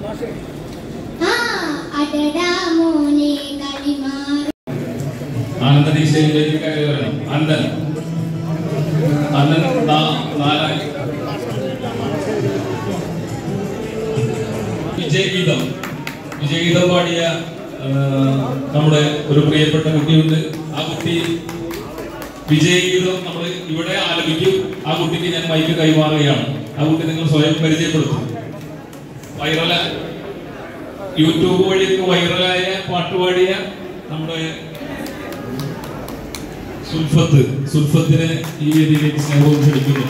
ആനന്ദീശയിലേക്ക് കയറി വരണം. അന്തൻ നാലായി വിജയഗീതം പാടിയ നമ്മുടെ ഒരു പ്രിയപ്പെട്ട കുട്ടിയുണ്ട്. ആ കുട്ടി വിജയഗീതം നമ്മൾ ഇവിടെ ആലപിക്കും. ആ കുട്ടിക്ക് ഞാൻ മൈക്ക് കൈമാറുകയാണ്. ആ കുട്ടി നിങ്ങൾ സ്വയം പരിചയപ്പെടുത്തും. യൂട്യൂബ് വഴിയൊക്കെ വൈറലായ പാട്ടുപാടിയ നമ്മുടെ സുൽഫത്തിനെ ഈ വേദിയിലേക്ക് സ്നേഹവും ക്ഷണിക്കുന്നു.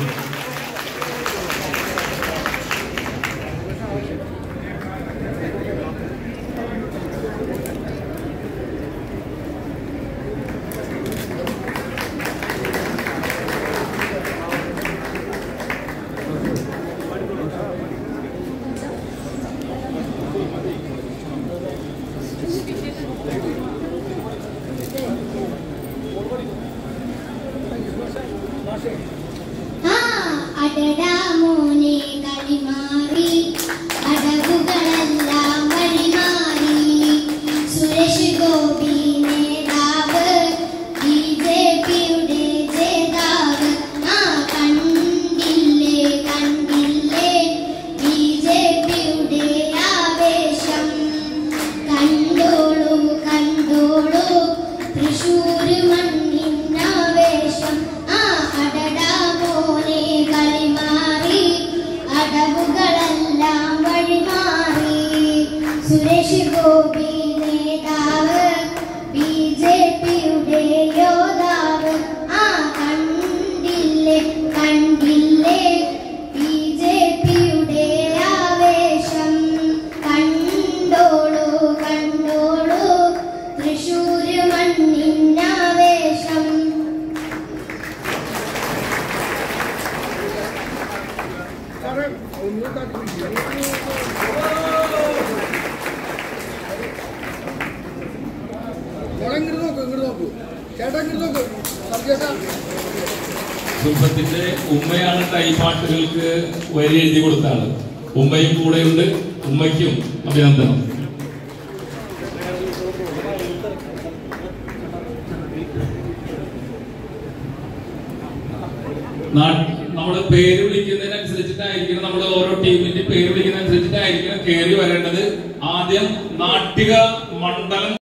സുരേഷ് ഗോപി നേതാവ് ബിജെപിയുടെ യോദ്ധാവ് ആ കണ്ടില്ലേ ബിജെപിയുടെ ആവേശം കണ്ടോളൂ തൃശ്ശൂർ മണ്ണിനാവേശം. സുൽഫത്തിന്റെ ഉമ്മയാണ് കൈപാട്ടുകൾക്ക് വരി എഴുതി കൊടുത്ത ആള്. ഉമ്മയും കൂടെയുണ്ട്. ഉമ്മയ്ക്കും അഭിനന്ദനം. നമ്മുടെ പേര് വിളിക്കുന്നതിനനുസരിച്ചിട്ടായിരിക്കണം, നമ്മുടെ ഓരോ ടീമിന്റെ പേര് വിളിക്കുന്നതിനനുസരിച്ചിട്ടായിരിക്കണം കയറി വരേണ്ടത്. ആദ്യം നാട്ടിക മണ്ഡലം